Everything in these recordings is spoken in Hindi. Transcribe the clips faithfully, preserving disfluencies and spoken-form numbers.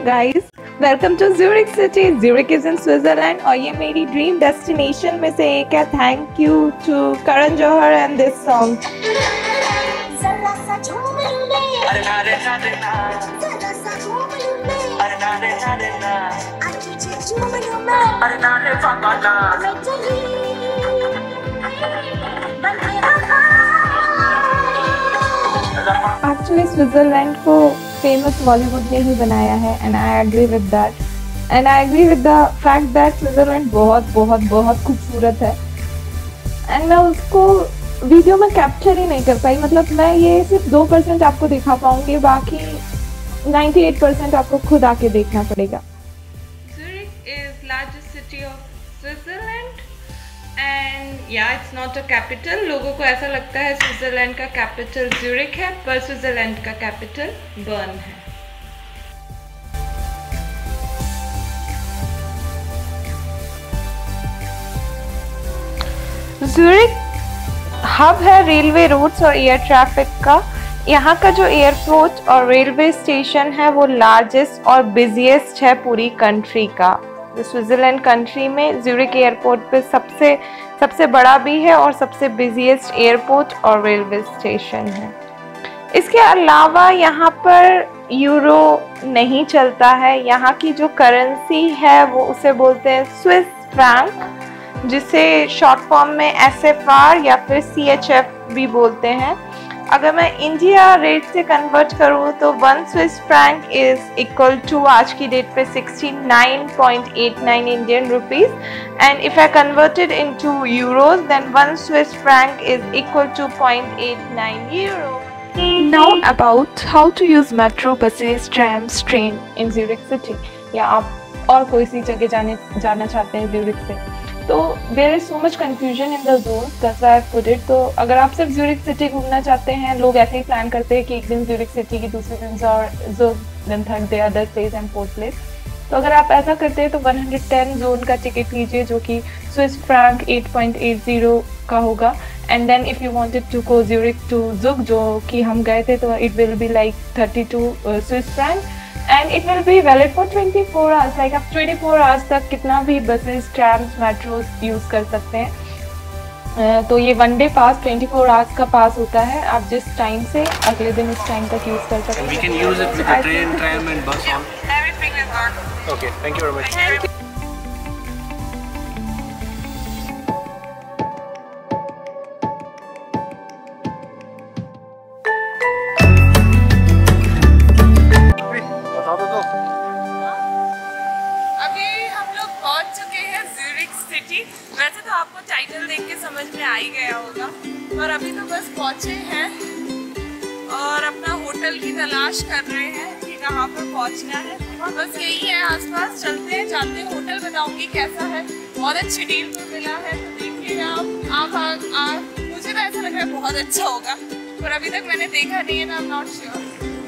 guys, welcome to Zurich City. Zurich is in Switzerland और ये मेरी ड्रीम डेस्टिनेशन में से एक है. Thank you to Karan Johar and this song. Actually Switzerland को फेमस बॉलीवुड ने ही बनाया है and I agree with that and I agree with the fact that Switzerland बहुत बहुत बहुत खूबसूरत है एंड मैं उसको वीडियो में कैप्चर ही नहीं कर पाई. मतलब मैं ये सिर्फ दो परसेंट आपको दिखा पाऊंगी, बाकी अट्ठानवे परसेंट आपको खुद आके देखना पड़ेगा. Zurich is largest city of Switzerland and yeah, it's not a capital. लोगों को ऐसा लगता है स्विट्जरलैंड का कैपिटल ज़्यूरिख है, पर स्विट्जरलैंड का कैपिटल बर्न है. ज़्यूरिख हब है रेलवे रूट्स और एयर ट्रैफिक का. यहाँ का जो एयरपोर्ट और रेलवे स्टेशन है वो लार्जेस्ट और बिजिएस्ट है पूरी कंट्री का. स्विट्जरलैंड कंट्री में ज़्यूरिख एयरपोर्ट पे सबसे सबसे बड़ा भी है और सबसे बिजिएस्ट एयरपोर्ट और रेलवे स्टेशन है. इसके अलावा यहाँ पर यूरो नहीं चलता है. यहाँ की जो करेंसी है वो उसे बोलते हैं स्विस फ्रैंक, जिसे शॉर्ट फॉर्म में एस एफ आर या फिर सी एच एफ भी बोलते हैं. अगर मैं इंडिया रेट से कन्वर्ट करूँ तो one Swiss franc is equal to आज की डेट पे sixty nine point eight nine Indian rupees and if I converted into euros then one Swiss franc is equal to point eight nine euro. Now about how to use metro, buses, trams, train in Zurich City. या आप और कोई सी जगह जाने जाना चाहते हैं ज़्यूरिख से, तो there is so much confusion in the zone, that's why I put it. तो अगर आप सिर्फ ज़्यूरिख सिटी घूमना चाहते हैं, लोग ऐसे ही प्लान करते हैं कि एक दिन ज़्यूरिख सिटी की, दूसरे दिन और Zug, then third day other place and fourth place. तो अगर आप ऐसा करते हैं तो वन हंड्रेड टेन जोन का टिकट लीजिए जो कि Swiss franc eight point eight zero का होगा. And then if you wanted to go Zurich to Zug, जो कि हम गए थे, तो it will be like thirty two Swiss franc and it will be valid for twenty four hours. Like आप ट्वेंटी फोर आवर्स तक कितना भी बसेस, ट्रैम्स, मेट्रोज यूज़ कर सकते हैं. uh, तो ये one day pass twenty four hours का पास होता है. आप जिस टाइम से अगले दिन उस टाइम तक यूज़ कर सकते हैं. We can use it with the train, tram and bus all. Everything is on. Okay, thank you very much. वैसे तो आपको टाइटल देख के समझ में आ ही गया होगा, और अभी तो बस पहुंचे हैं और अपना होटल की तलाश कर रहे हैं कि कहाँ पर पहुंचना है. बस यही है, आसपास चलते हैं, जाते हैं. होटल बताऊंगी कैसा है, बहुत अच्छी डील में मिला है, तो देखिए आप. आप, आप, आप मुझे तो ऐसा लग रहा है बहुत अच्छा होगा, पर अभी तक मैंने देखा नहीं है, तो I am not sure.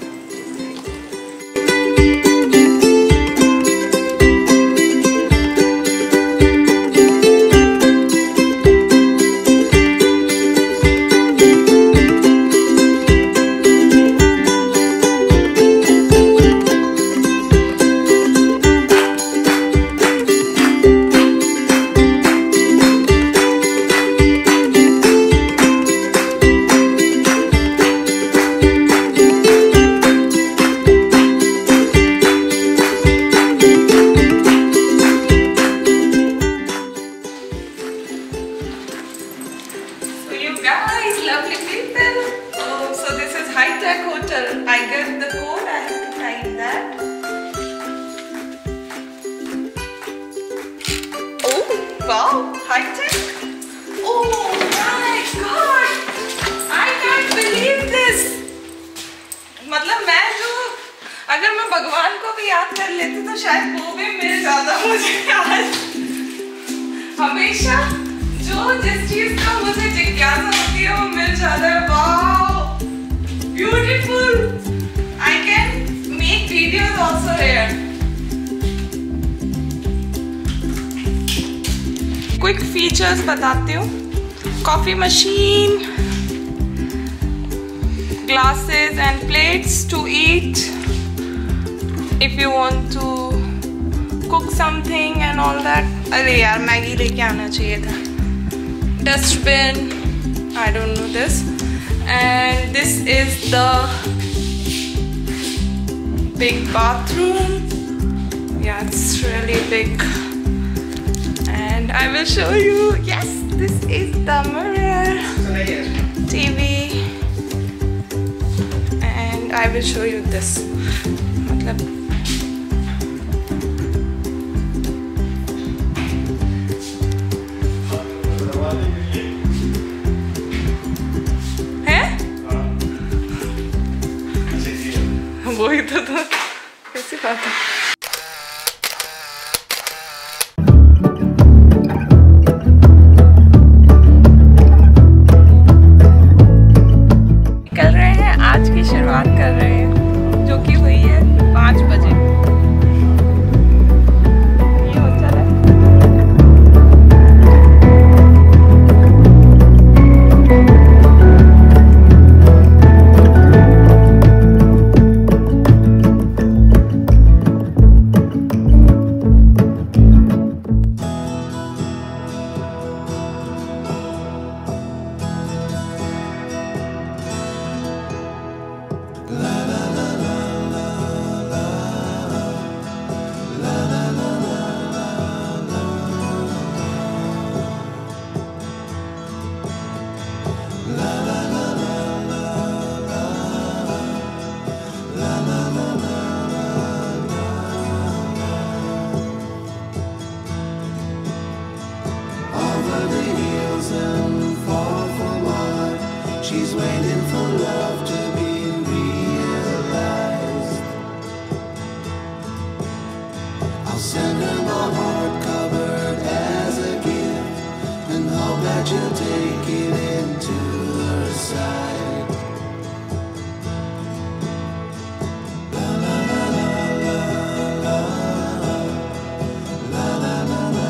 Lovely people. Oh, so this is high-tech hotel. I get the code. I have to type that. Oh, wow, high-tech. Oh my God! I can't believe this. मतलब मैं जो, अगर मैं भगवान को भी याद कर लेती तो शायद वो भी मिल जाता मुझे आज. हमेशा जो जिस चीज का मुझे जिज्ञासा होती है वो मिल जाता है. Wow, beautiful. I can make videos also here. Quick features बताती हूँ. Coffee machine, glasses and plates to eat, if you want to cook something and all that. अरे यार मैगी लेके आना चाहिए था. Dustbin, I don't know this. And this is the big bathroom. Yeah, it's really big. And I will show you. Yes, this is the mirror, T V, and I will show you this. मतलब है? वही तो था. कैसी बात है? आज की शुरुआत कर रहे हैं जो कि हुई है पाँच बजे. ये हो चला है. She's waiting for love to be realized. I'll send her my heart covered as a gift, and hope that you'll take it into her side. La la la la la la la la la la.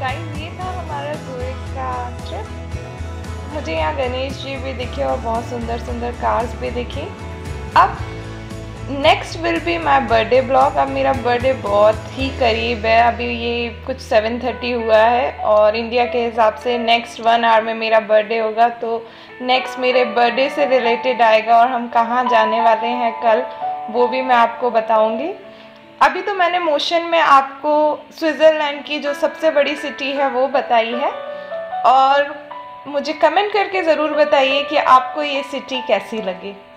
Guys ये था हमारा ज़ूरिक का ट्रिप। मुझे यहाँ गणेश जी भी दिखे और बहुत सुंदर सुंदर कार्स भी दिखी। अब next will be my birthday blog. अब मेरा बर्थडे बहुत ही करीब है, अभी ये कुछ सेवन थर्टी हुआ है और इंडिया के हिसाब से नेक्स्ट वन आवर में मेरा बर्थडे होगा। तो नेक्स्ट मेरे बर्थडे से रिलेटेड आएगा और हम कहाँ जाने वाले हैं कल वो भी मैं आपको बताऊंगी। अभी तो मैंने मोशन में आपको स्विट्ज़रलैंड की जो सबसे बड़ी सिटी है वो बताई है, और मुझे कमेंट करके ज़रूर बताइए कि आपको ये सिटी कैसी लगी।